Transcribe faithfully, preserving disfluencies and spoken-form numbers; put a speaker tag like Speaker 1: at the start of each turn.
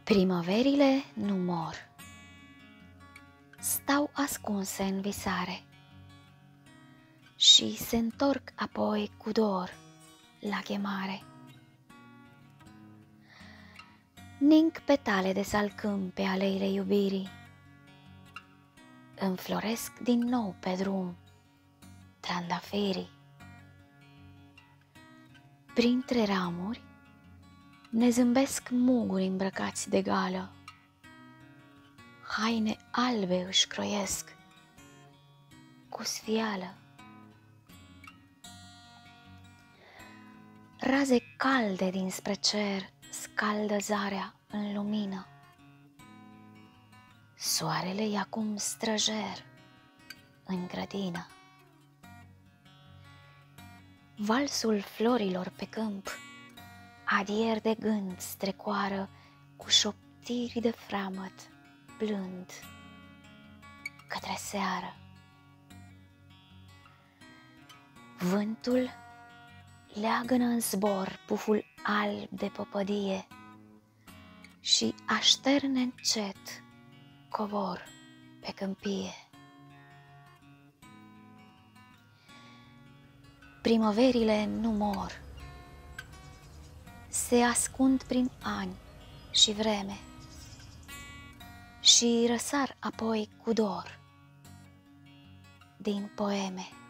Speaker 1: Primăverile nu mor, stau ascunse în visare și se întorc apoi cu dor la chemare. Ning petale de salcâm pe aleile iubirii, înfloresc din nou pe drum trandafirii. Printre ramuri ne zâmbesc muguri îmbrăcați de gală, haine albe își croiesc cu sfială. Raze calde dinspre cer scaldă zarea în lumină, soarele e acum străjer în grădină. Valsul florilor pe câmp adier de gând strecoară cu șoptiri de freamăt blând către seară. Vântul leagănă în zbor puful alb de păpădie și așterne încet covor pe câmpie. Primăverile nu mor, se ascund prin ani și vreme și răsar apoi cu dor din poeme.